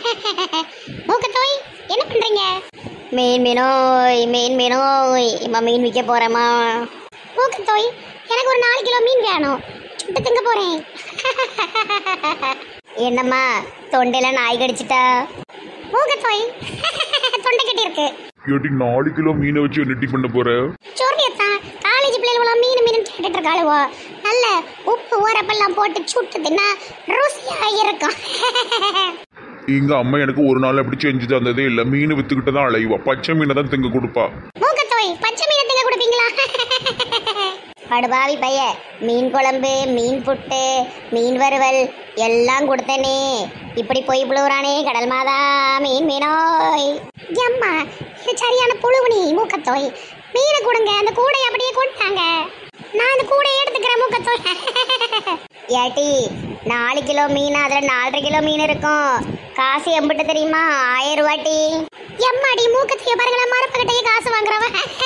மூக்கத்தோய் என்ன பண்றீங்க? மீனோய் இம்மா மீன் விற்க போறேம்மா. மூக்கத்தோய் எனக்கு ஒரு 4 கிலோ மீன் வேணும், சுட்டு திங்க போறேன். என்னம்மா தொண்டையில நாய் கடிச்சிட்டா? மூக்கத்தோய் தொண்டை கட்டி இருக்கு. ஏட்டி 4 கிலோ மீனை வச்சு என்ன பண்ண போற? சொர்ணியத்தான் காலேஜ் பிள்ளைகள மீன் கேட்டுட்டு இருக்காளுவோ. நல்ல உப்பு உரப்பெல்லாம் போட்டு சுட்டு தின்னா ருசியா இருக்கும். எங்க அம்மா எனக்கு ஒரு நாள் அப்படி செஞ்சு தந்ததே இல்லை. மீன் வித்துக்கிட்டு தான் அலைவா, பச்சை மீனை தான் திங்க கொடுப்பா. மூக்கத்தோய் பச்சை மீனை திங்க கொடுப்பீங்களா? படுபாவி பைய, மீன் குழம்பு, மீன் புட்டு, மீன் வறுவல் எல்லாம் கொடுத்தனே, இப்படி போய் புழுவுறானே கடல் மாதா. மீனோய் அம்மா இது சரியான புழுவுனி. மூக்கத்தோய் மீனை கொடுங்க, அந்த கூடையை அப்படியே கொண்டாங்க, நான் அந்த கூடையை எடுத்துக்கிறேன். மூக்கத்தோய் ஏட்டி 4 கிலோ மீன், அதில் 4.5 கிலோ மீன் இருக்கும். காசு எம்பிட்டு தெரியுமா? 1000 ரூபாட்டி. எம்மாடி மூக்கத்தைய பாருங்களா, மரப்பக்கிட்டையே காசு வாங்குறவ.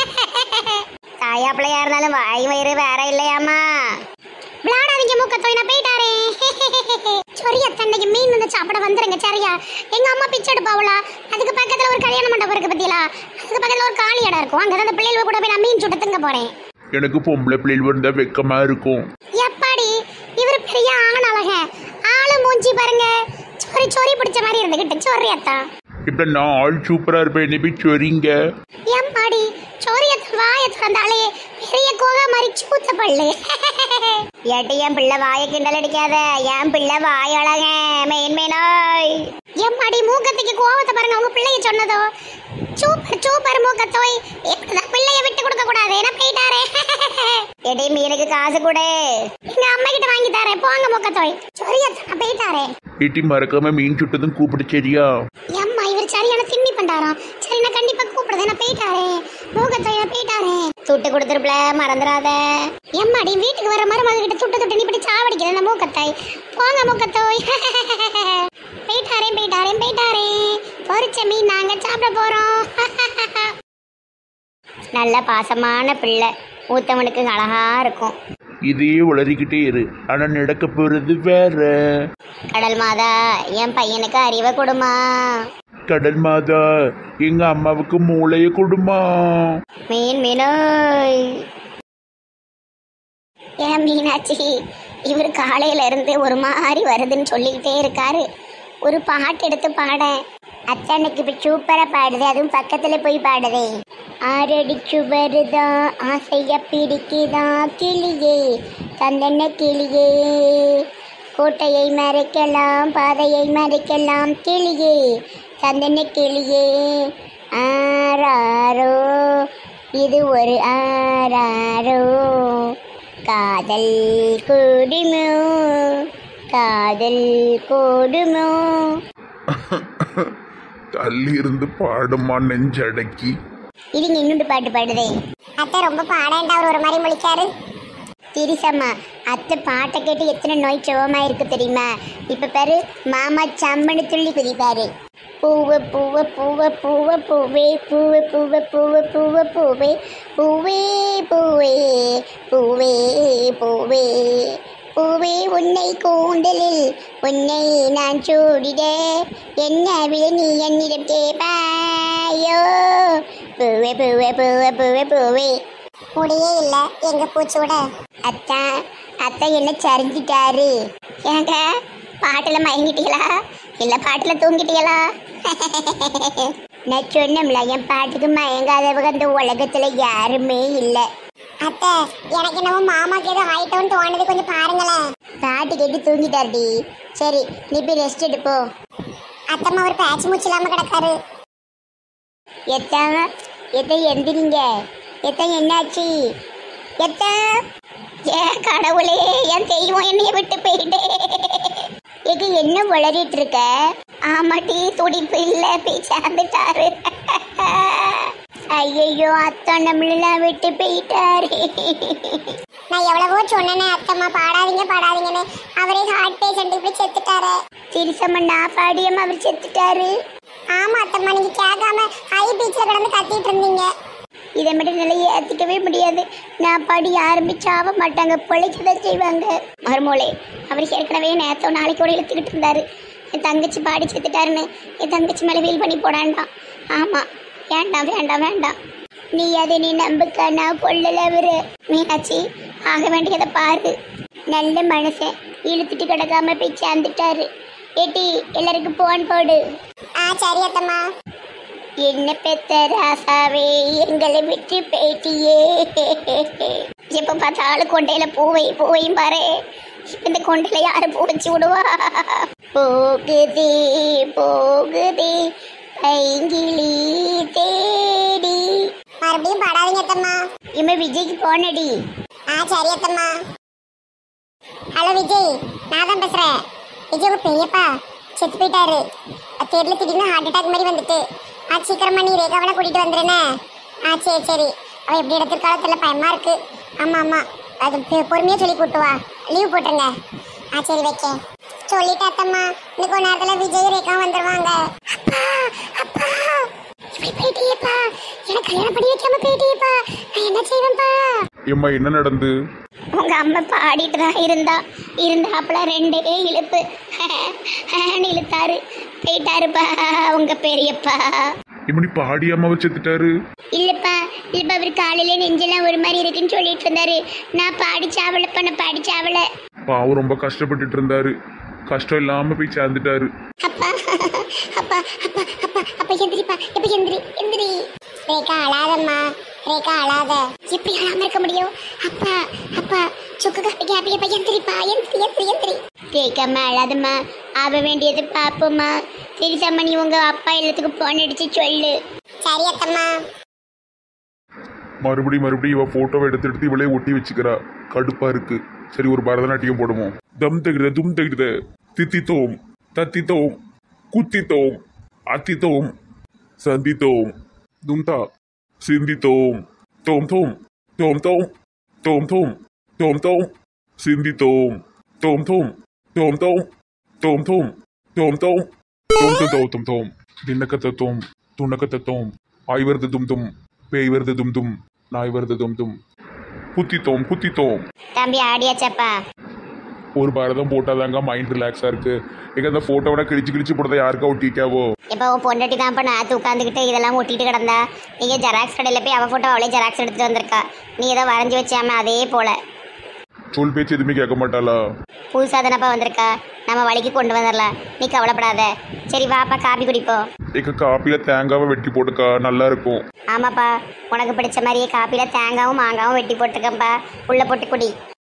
தாயா பிள்ளையா இருந்தாலும் வாய் வயிறு வேற இல்லையாமா. விளையாடாதீங்க மூக்கத்தோய், நான் போயிட்டாரே. சொரியா தன்னைக்கு மீன் வந்து சாப்பிட வந்துருங்க சரியா? எங்க அம்மா பிச்சை எடுப்பாவளா, அதுக்கு பக்கத்துல ஒரு கல்யாண மண்டபம் இருக்கு பத்தியா, அதுக்கு பக்கத்துல ஒரு காலி இடம் இருக்கும், அங்கதான் அந்த பிள்ளைகள் கூட போய் நான் மீன் சுட்டு திங்க போறேன். எனக்கு பொம்பளை பிள்ளைகள் வந்தா வெக்கமா இருக்கும். எப்பாடி இவர் பெரிய ஆணழக ஆளு மூஞ்சி பாருங்க, சொறி சொறி பிடிச்ச மாதிரி இருந்துகிட்டு சொரியத்தா. இப்ப நான் ஆள் சூப்பரா இருப்பேன், என்ன போய் சொரிங்க. எம்மாடி சொரியத்த வாய திறந்தாலே பெரிய கோகா மாதிரி சூத்த பல்லு. ஏட்டி என் பிள்ளை வாயை கிண்டல் அடிக்காத, என் பிள்ளை வாய் அழக. மீனோய் எம்மாடி மூக்கத்துக்கு கோவத்தை பாருங்க, உங்க பிள்ளைய சொன்னதோ. சூப்பர் சூப்பர் மூக்கத்தோய், இப்பதான் பிள்ளைய விட்டு கொடுக்க கூடாது, நான் போயிட்டாரே. எடி மீனுக்கு காசு கொடு, எங்க அம்மா கிட்ட வாங்கி தரேன். போங்க மூக்கத்தோய். சொரியத்த போயிட்டாரே. ஏட்டி மறக்காம மீன் சுட்டதும் கூப்பிடு சரியா? அம்மா இவர் சரியான திண்ணி பண்டாராம். சரி நான் கண்டிப்பா கூப்பிடுறேன், நான் போயிட்டாரே. மூக்கத்தோய் நான் போயிட்டாரே. துட்டு கொடுத்துருப்பல மறந்துடாத. எம்மாடி வீட்டுக்கு வர மருமக கிட்ட துட்டு நீ இப்படி சாவடிக்கிறேன் அந்த மூக்கத்தாய். போங்க மூக்கத்தோய். போயிட்டாரே. பொரிச்ச மீன் நாங்க சாப்பிட போறோம். நல்ல பாசமான பிள்ளை, ஊத்தவனுக்கு அழகா இருக்கும். இதே வளரிக்கிட்டே இரு, ஆனா நடக்க போறது வேற. கடல் மாதா என் பையனுக்கு அறிவை கொடுமா. கடல் மாதா எங்க அம்மாவுக்கு மூளைய கொடுமா. மீனோய் ஏன் மீனாட்சி இவர் காலையில இருந்து ஒரு மாதிரி வருதுன்னு சொல்லிக்கிட்டே இருக்காரு. ஒரு பாட்டு எடுத்து பாட. அத்தனைக்கு இப்ப சூப்பரா பாடுது, அதுவும் பக்கத்துல போய் பாடுதே. ஆரடிச்சு வருதான் ஆசைய பிடிக்குதான் கிளியே சந்தன கிளியே, கோட்டையை மறைக்கலாம் பாதையை மறைக்கலாம் கிளியே சந்தன கிளியே. ஆராரோ இது ஒரு ஆராரோ, காதல் கூடுமோ காதல் கூடுமோ. தள்ளி இருந்து பாடுமா நெஞ்சடக்கி. இதுங்க இன்னொன்று பாட்டு பாடுதே. அத்தை ரொம்ப பாடாண்டா, அவர் ஒரு மாதிரி முழிக்காரு. திரிசம்மா அத்தை பாட்டை கேட்டு எத்தனை நோய் சுகமா இருக்கு தெரியுமா? இப்ப பாரு மாமா சம்மனு துள்ளி குதிப்பாரு. பூவு பூவு பூவு பூவு பூவே பூவு பூவு பூவு பூவு பூவே பூவே பூவே பூவே பூவே பூவே உன்னை கூந்தலில் உன்னை நான் சூடிட என்ன விலை நீ என்னிடம் கேட்பாயோ. பூவே பூவே பூவே பூவே பூவே. முடியே இல்லை எங்க பூச்சோட. அத்தை என்ன சரிஞ்சிட்டாரு. ஏங்க பாட்டுல மயங்கிட்டீங்களா இல்ல பாட்டுல தூங்கிட்டீங்களா? நான் சொன்னோம்ல என் பாட்டுக்கு மயங்காதவங்க அந்த உலகத்துல யாருமே இல்லை. அத்தை எனக்கு என்னமோ மாமாக்கு ஏதோ ஆயிட்டோன்னு தோணுது, கொஞ்சம் பாருங்களேன். பாட்டு கேட்டு தூங்கிட்டாருடி. சரி நீ போய் ரெஸ்ட் எடுப்போ. அத்தம்மா ஒரு பேச்சு மூச்சு இல்லாம கிடக்காரு. எத்த எந்திரிங்க. என்னாச்சு? ஏன் கடவுளே, என் தெய்வம் என்னைய விட்டு போயிட்டே. இது என்ன வளரிட்டு இருக்க? ஆமாட்டி துடிப்பு இல்ல, போய் சேர்ந்துட்டாரு. ஐயோ அத்தை நம்மளெல்லாம் விட்டு போயிட்டாரு. நான் எவ்வளவோ சொன்னேனே அத்தம்மா பாடாதீங்கன்னு, அவரே ஹார்ட் பேஷண்ட் இப்படி செத்துட்டாரு. திரிசம்மண்ணா பாடியம்மா அவர் செத்துட்டாரு. ஆமா அத்தம்மா, நீங்க கேட்காம ஹை பீச்ல கிடந்து கத்திட்டு இருந்தீங்க. இதை மட்டும் நிலையை ஏற்றிக்கவே முடியாது. நான் பாடி யாருமே சாவ மாட்டாங்க, பொழைக்கதான் செய்வாங்க. மருமோளே அவர் ஏற்கனவே நேரத்தோ நாளைக்கு கூட இழுத்துக்கிட்டு இருந்தாரு. என் தங்கச்சி பாடி செத்துட்டாருன்னு என் தங்கச்சி மேலே வீல் பண்ணி போடாண்டாம். ஆமாம், வேண்டாம் வேண்டாம் வேண்டாம். நீ அதை நீ நம்புக்க, நான் கொள்ளல அவரு. மீனாட்சி, ஆக வேண்டியதை பாரு. நல்ல மனுஷன் இழுத்துட்டு கிடக்காம போய் சேர்ந்துட்டாரு. ஏட்டி, எல்லாருக்கும் போன் போடு. சரி அத்தம்மா. என்ன பெத்த ராசாவே, எங்களை விட்டு பேட்டியே. எப்ப பார்த்தாலும் கொண்டையில பூவையும் பாரு. இப்ப இந்த கொண்டையில யாரு பூ வச்சு விடுவா? போகுதே போகுதே பைங்கிளி தேடி. மறுபடியும் பாடாதீங்க அத்தம்மா. இம்ம விஜய்க்கு போனடி. சரி அத்தம்மா. ஹலோ விஜய், நான் தான் பேசுறேன். விஜய் உங்க பெரியப்பா செத்து போயிட்டாரு. தேர்ல திடீர்னு ஹார்ட் அட்டாக் மாதிரி வந்துட்டு. சீக்கிரமா நீ ரேகாவனை கூட்டிட்டு வந்துருனே. சரி சரி. அவ எப்படி இடத்துக்கால தெரியல, பயமா இருக்கு. ஆமா ஆமா, அது பொறுமையா சொல்லி கூட்டுவா. லீவ் போட்டுருங்க. சரி வைக்க சொல்லிட்டு அத்தம்மா. இன்னும் கொஞ்ச நேரத்துல விஜய் ரேகா வந்துருவாங்க. அப்பா அப்பா, இப்படி போயிட்டேப்பா. எனக்கு கல்யாணம் பண்ணி வைக்காம போயிட்டேப்பா. நான் என்ன செய்வேன்ப்பா? ஏம்மா, என்ன நடந்து? உங்க அம்மா பாடிட்டு தான் இருந்தாப்புல ரெண்டே இழுப்பு இழுத்தாரு, போயிட்டாருப்பா உங்க பெரியப்பா. இப்படி பாடி அம்மாவை செத்துட்டாரு? இல்லப்பா அவர் காலையில நெஞ்செல்லாம் ஒரு மாதிரி இருக்குன்னு சொல்லிட்டு இருந்தாரு. நான் பாடிச்சாவல. பாவம், ரொம்ப கஷ்டப்பட்டுட்டு இருந்தாரு. கஷ்டம் இல்லாம போய் சேர்ந்துட்டாரு. அப்பா அப்பா அப்பா அப்பா அப்பா எந்திரிப்பா. எப்ப எந்திரி. ரேகா அழாதம்மா, ரேகா அழாத. எப்படி அழாம இருக்க முடியும்? அப்பா அப்பா சுக்கு காப்பி எந்திரிப்பா. எந்திரி. ரேகாம்மா அழாதம்மா, ஆக வேண்டியது பாப்போம்மா. சரிசாம்மா, நீ உங்க அப்பா எல்லாத்துக்கும் போன் அடிச்சு சொல்லு. சரி அத்தம்மா. மறுபடியும் இவ போட்டோவை எடுத்து இவளே ஒட்டி வச்சுக்கிறா. கடுப்பா இருக்கு. சரி, ஒரு பரதநாட்டியம் போடுவோம். தம் தகிட தும் தகிட தித்தித்தோம் தத்தித்தோம் குத்தித்தோம் அத்தித்தோம் சந்தித்தோம் தும்தா சிந்தித்தோம் தோம் தோம் தோம் தோம் தோம் தோம் தோம் தோம் சிந்தித்தோம் தோம் தோம் தோம் தோம் தோம் தோம் தோம் தோம் தோம் தோம் தோம் தோம் தின்னக்கத்தோம் துணக்கத்தோம் ஆய் வருது தும் தும் பேய் வருது தும் தும் நாய் வருது தும் தும் குத்தித்தோம். தம்பி ஆடியாச்சப்பா? ஒரு பாரதம் போட்டாதாங்க மைண்ட் ரிலாக்ஸா இருக்கு. எங்க அந்த போட்டோவோட கிழிச்சு போடுறத யாருக்கா ஒட்டிக்காவோ? இப்போ பொண்டாட்டி தான் இப்போ நான் உட்காந்துக்கிட்டு இதெல்லாம் ஒட்டிட்டு கிடந்தா. நீங்க ஜெராக்ஸ் கடையில் போய் அவ போட்டோ அவளே ஜெராக்ஸ் எடுத்துட்டு வந்திருக்கா. நீ ஏதோ வரைஞ்சி வச்சாம அதே போல. சொல் பேச்சு எதுவுமே கேட்க மாட்டாளா? புதுசாக தானப்பா வந்திருக்கா, நம்ம வழிக்கு கொண்டு வந்துடலாம். நீ கவலைப்படாத. சரி வாப்பா, காப்பி குடிப்போம். எங்க காப்பில தேங்காவை வெட்டி போட்டுக்கா, நல்லா இருக்கும். ஆமாப்பா, உனக்கு பிடிச்ச மாதிரியே காப்பில தேங்காவும் மாங்காவும் வெட்டி போட்டுருக்கேன்ப்பா. உள்ள போட்டு குடி.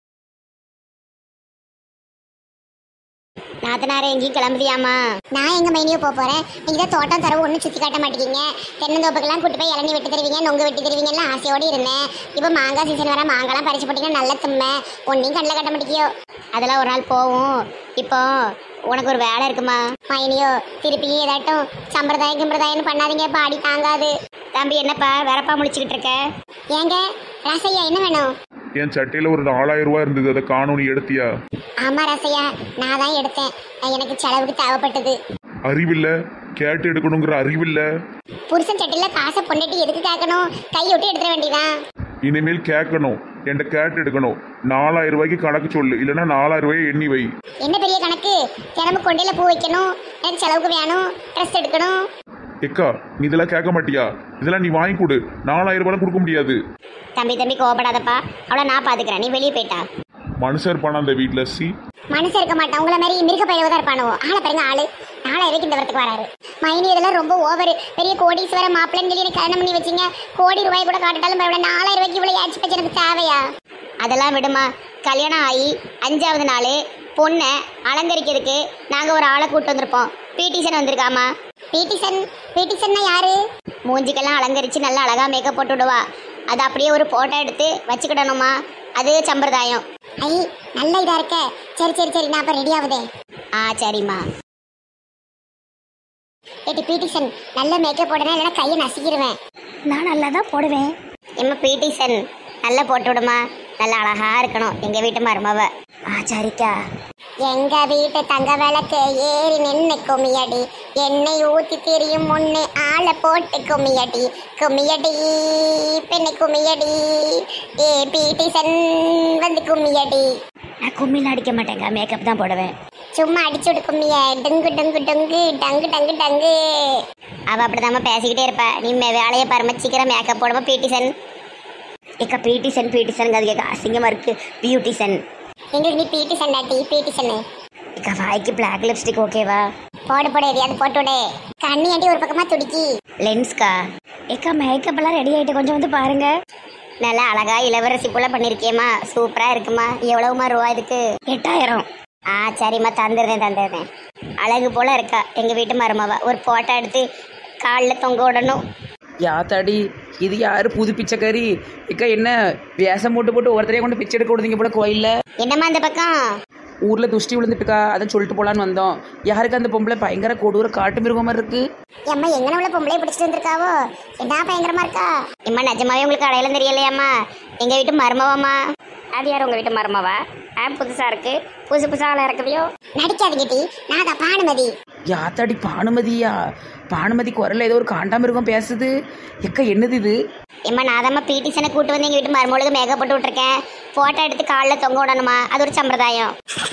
நாத்தனாரே எங்கேயும் கிளம்புதியாமா? நான் எங்க மைனியோ போறேன். நீங்க தான் தோட்டம் தரவு ஒன்றும் சுத்தி காட்ட மாட்டேங்க. தென்னந்தோப்புக்கெல்லாம் கூட்டு போய் இளநீ வெட்டி தருவீங்க, நொங்கு வெட்டி தருவீங்கலாம் ஆசையோடு இருந்தேன். இப்போ மாங்காய் சீசன் வர மாங்காய்லாம் பறிச்சு போட்டீங்கன்னா நல்ல தும்மை. ஒன்றையும் கண்ணில் கட்ட மாட்டேங்கியோ. அதெல்லாம் ஒரு நாள் போவோம். இப்போ உனக்கு ஒரு வேலை இருக்குமா மைனியோ? திருப்பி ஏதாட்டும் சம்பிரதாயம்னு பண்ணாதீங்க, பாடி தாங்காது. தம்பி என்னப்பா வேறப்பா முழிச்சுக்கிட்டு இருக்க? ஏங்க ரசையா, என்ன வேணும்? என் சட்டையில ஒரு 4000 ரூபாய் இருந்தது, அதை காணும். நீ எடுத்தியா? ஆமா ரசையா, நான் தான் எடுத்தேன். எனக்கு செலவுக்கு தேவைப்பட்டது. அறிவில்ல, கேட்டு எடுக்கணுங்கிற அறிவில்ல. புருஷன் சட்டையில காசை பொண்டாட்டி எதுக்கு கேட்கணும்? கையொட்டி எடுத்துட வேண்டியதான். இனிமேல் கேட்கணும், என்கிட்ட கேட்டு எடுக்கணும். 4000 ரூபாய்க்கு கணக்கு சொல்லு, இல்லைன்னா 4000 ரூபாய் எண்ணி வை. என்ன பெரிய கணக்கு? தினமும் கொண்டையில பூ வைக்கணும், எனக்கு செலவுக்கு வேணும், ட்ரெஸ் எடுக்கணும். எக்கா, நீ இதெல்லாம் கேட்க மாட்டியா? இதெல்லாம் நீ வாங்கி கொடு. 4000 ரூபாய் கொடுக்க முடியாது. தம்பி கோவப்படாதப்பா, அவளை நான் பாத்துக்கிறேன். நீ வெளியே போயிட்டா. மனுஷன் இருப்பானா அந்த வீட்டுல? மனுஷன் இருக்க மாட்டான், உங்களை மாதிரி மிருக பயிரவதான் இருப்பானோ. ஆளை பாருங்க, ஆளு 4000 இந்த வரத்துக்கு வராரு. மைனி இதெல்லாம் ரொம்ப ஓவர். பெரிய கோடீஸ்வர மாப்பிள்ளைன்னு சொல்லி எனக்கு கல்யாணம் பண்ணி வச்சிங்க. கோடி ரூபாய் கூட காட்டிட்டாலும் பரவாயில்ல, 4000 ரூபாய்க்கு இவ்வளவு ஏச்சு பச்சு எனக்கு தேவையா? அதெல்லாம் விடுமா. கல்யாணம் ஆகி 5வது நாள் பொண்ணை அலங்கரிக்கிறதுக்கு நாங்கள் ஒரு ஆளை கூப்பிட்டு வந்திருப்போம். பீட்டிசன் வந்திருக்காமா. பீட்டிசன்னா யாரு? மூஞ்சிக்கெல்லாம் அலங்கரித்து நல்லா அழகாக மேக்கப் போட்டு விடுவா. அது அப்படியே ஒரு ஃபோட்டோ எடுத்து வச்சுக்கிடணுமா, அது சம்பிரதாயம். ஐ நல்ல இதாக இருக்க. சரி நான் அப்போ ரெடி ஆகுதே. சரிம்மா. ஏட்டி பீட்டிசன் நல்ல மேக்கப் போடுறேன், இல்லைன்னா கையை நசிக்கிடுவேன். நான் நல்லா தான் போடுவேன். எம்மா பீட்டிசன் நல்லா போட்டு விடுமா, நல்லா அழகா இருக்கணும். எங்க வீட்டு மருமவ. சரிக்கா. எங்க வீட்டு தங்க விளக்கு ஏறி நின்று கும்மியடி, எண்ணெய் ஊத்தி தெரியும் முன்னு ஆளை போட்டு கும்மியடி, பெண்ணை கும்மியடி, ஏ பீட்டிசன் வந்து கும்மியடி. நான் கும்மிலாம் அடிக்க மாட்டேங்க, மேக்கப் தான் போடுவேன். சும்மா அடிச்சு விடுக்கும்மிய டங்கு டங்கு டங்கு டங்கு டங்கு டங்கு. அவ அப்படிதாம்மா பேசிக்கிட்டே இருப்பா. நீ வேலையை பரமச்சிக்கிற மேக்கப் போடுமா பியூட்டிஷன். ஏக்கா பியூட்டிஷன் அது கேட்க அசிங்கமா இருக்கு. பியூட்டிஷன் எங்களுக்கு நீ பியூட்டிஷன் டாட்டி பியூட்டிஷன். ஏக்கா வாய்க்கு பிளாக் லிப்ஸ்டிக் ஓகேவா? போடு எதையாவது போட்டு விடு. கண்ணி ஆண்டி ஒரு பக்கமா துடிக்கி. லென்ஸ்கா ஏக்கா மேக்கப் எல்லாம் ரெடி ஆயிட்டு கொஞ்சம் வந்து பாருங்க. நல்லா அழகா இளவரசி போல பண்ணிருக்கேம்மா. சூப்பரா இருக்குமா. எவ்வளவுமா ரூபா இதுக்கு? 8000. சரிம்மா தந்துடுறேன். அழகு போல இருக்கா எங்க வீட்டு மருமவா. ஒரு போட்டோ எடுத்து காலில் தொங்க விடணும். யாத்தாடி இது யாரு புது பிச்சைக்காரி? இக்கா என்ன வேஷம் போட்டு ஒருத்தரையே கொண்டு பிச்சை எடுக்க விடுதீங்க போல கோயில்ல. என்னம்மா அந்த பக்கம்? ஊர்ல துஷ்டி விழுந்துட்டுக்கா, அதை சொல்லிட்டு போலான்னு வந்தோம். யாருக்கு அந்த பொம்பளை பயங்கர கொடூர காட்டு மிருகம் மாதிரி இருக்கு. எம்மா எங்கன உள்ள பொம்பளை பிடிச்சிட்டு வந்திருக்காவோ? என்ன பயங்கரமா இருக்கா? எம்மா நிஜமாவே உங்களுக்கு அடையாளம் தெரியலையாம்மா? எங்க வீட்டு மருமவாம்மா. அது யார் உங்க வீட்டு மருமவா? புதுசா இருக்கு. புதுசா ஆளா இருக்குவியோ. நடிக்காதீங்க டி. நான் தான் பானுமதி. யாத்தாடி பானுமதியா? பானுமதி குரல்ல ஏதோ ஒரு காண்டாமிருகம் பேசுது. எக்கா என்னது இது? எம்மா நான் தான் பிடிசனை கூட்டு வந்து எங்க வீட்டு மருமகளுக்கு மேக்கப் போட்டு விட்டுருக்கேன். போட்டோ எடுத்து காலில் தொங்க விடணுமா. அது ஒரு சம்பிரதாயம்.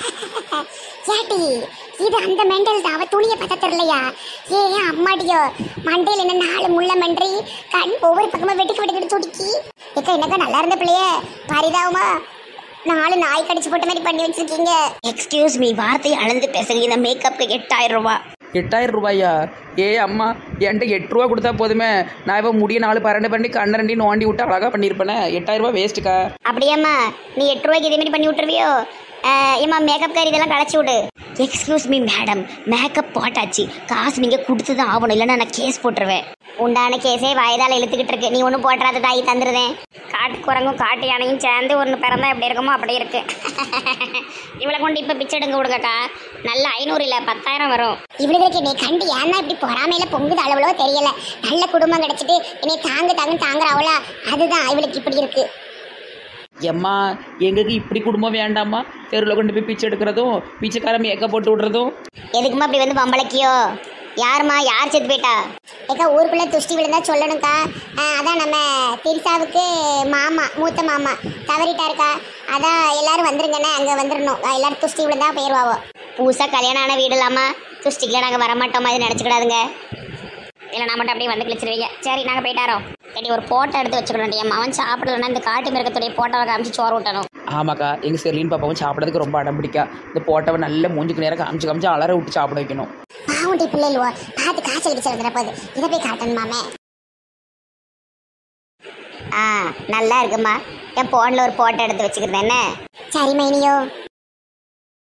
ஏட்டி இது அந்த மெண்டல் தான். அவ துணியை பார்த்தா தெரியலையா? ஏன் அம்மாடியோ மண்டையில் என்ன 4 முள்ள மன்றி கண் ஒவ்வொரு பக்கமா வெட்டுக்கு துடிக்கி. ஏக்கா என்னக்கா நல்லா இருந்த பிள்ளைய பரிதாபமா 4 நாய் கடிச்சு போட்ட மாதிரி பண்ணி வச்சிருக்கீங்க. எக்ஸ்கியூஸ் மீ வார்த்தையை அளந்து பேசுங்க. இந்த மேக்கப்புக்கு 8000 ரூபா. 8000 ரூபாயா? ஏ அம்மா என்கிட்ட 8 ரூபா கொடுத்தா போதுமே. நான் இப்போ முடிய 4 பரண்டு பண்ணி கண்ணரண்டி நோண்டி விட்டு அழகா பண்ணியிருப்பேனே. 8000 ரூபா வேஸ்ட்டுக்கா. அப்படியாம்மா நீ 8 ரூபாய்க்கு இதே மாதிரி பண்ணி விட்டுருவியோ? ஏம்மா மேக்கப் காரி இதெல்லாம் களைச்சி விடு. எக்ஸ்கியூஸ் மீ மேடம், மேக்கப் போட்டாச்சு. காசு நீங்கள் கொடுத்து தான் ஆகணும், இல்லைன்னா நான் கேஸ் போட்டுருவேன். உண்டான கேஸே வாய்தால இழுத்துக்கிட்டு இருக்கு. நீ ஒன்றும் போட்டுறாத தாயி தந்துருதேன். காட்டு குரங்கும் காட்டு யானையும் சேர்ந்து ஒன்று பிறந்தா எப்படி இருக்குமோ அப்படி இருக்கு. இவளை கொண்டு இப்போ பிச்சை எடுங்க விடுங்கக்கா. நல்ல 500 இல்லை 10,000 வரும். இவளுக்கு நீ கண்டு ஏன்னா இப்படி பொறாமையில பொங்குது அளவுலோ தெரியல. நல்ல குடும்பம் கிடைச்சிட்டு என்னை தாங்குற அவளா, அதுதான் இவளுக்கு இப்படி இருக்கு. எம்மா எங்களுக்கு இப்படி குடும்பம் வேண்டாமா? தெருவில் கொண்டு போய் பிச்சை எடுக்கிறதும் பிச்சைக்கார மேக்கப் போட்டு விடுறதும். எதுக்குமா அப்படி வந்து பம்பளைக்கியோ? யாருமா யார் செத்து போயிட்டா? ஏக்கா ஊருக்குள்ளே துஷ்டி விழுந்தா சொல்லணும்க்கா. அதான் நம்ம திரிசாவுக்கு மாமா, மூத்த மாமா தவறிட்டாருக்கா. அதான் எல்லாரும் வந்துருங்கண்ணே, அங்கே வந்துடணும். எல்லாரும் துஷ்டி விழுந்தா போயிடுவாவோ. புதுசாக கல்யாணம் ஆன வீடு இல்லாமல் துஷ்டிக்கெலாம் நாங்கள் வரமாட்டோமா? இது நினச்சிக்கிடாதுங்க. இல்லை நான் மட்டும் அப்படியே வந்து கிழிச்சிருவீங்க. சரி நாங்கள் போயிட்டாரோம். சரி ஒரு போட்டோ எடுத்து வச்சுக்கணும். என் அவன் சாப்பிடலன்னா இந்த காட்டு மிருகத்துடைய போட்டோவை காமிச்சு சோறு விட்டணும். ஆமாக்கா எங்கள் செர்லின் பாப்பாவும் சாப்பிட்றதுக்கு ரொம்ப அடம் பிடிக்கா. இந்த போட்டோவை நல்ல மூஞ்சுக்கு நேரம் காமிச்சு அலற விட்டு சாப்பிட வைக்கணும். பாவுண்டி பிள்ளைவோ பார்த்து காய்ச்சல் அடிச்சு போகுது. இதை போய் காட்டணுமாமே. நல்லா இருக்குமா. என் போனில் ஒரு போட்டோ எடுத்து வச்சுக்கிறேன் என்ன? சரி மைனியோ.